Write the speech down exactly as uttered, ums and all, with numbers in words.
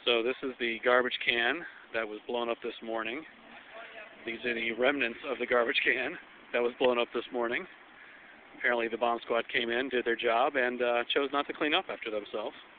So this is the garbage can that was blown up this morning. These are the remnants of the garbage can that was blown up this morning. Apparently the bomb squad came in, did their job, and uh, chose not to clean up after themselves.